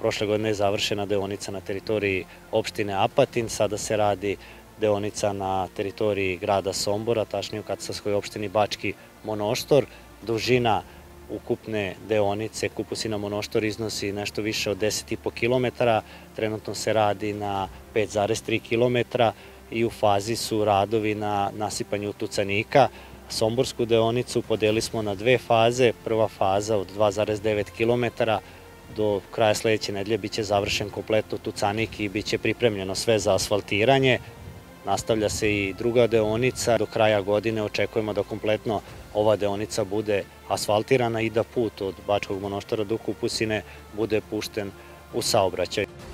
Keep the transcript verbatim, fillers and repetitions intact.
Prošle godine je završena deonica na teritoriji opštine Apatin, sada se radi deonica na teritoriji grada Sombora, tačnije u katastarskoj opštini Bački Monoštor. Dužina ukupne deonice Kupusina Monoštor iznosi nešto više od deset i po kilometara, trenutno se radi na pet zarez tri kilometra i u fazi su radovi na nasipanju tucanika. Somborsku deonicu podelili smo na dve faze. Prva faza od dva zarez devet kilometara, do kraja sledeće nedelje biće završen kompletno tucanik i biće pripremljeno sve za asfaltiranje. Nastavlja se i druga deonica. Do kraja godine očekujemo da kompletno ova deonica bude asfaltirana i da put od Bačkog Monoštora do Kupusine bude pušten u saobraćaj.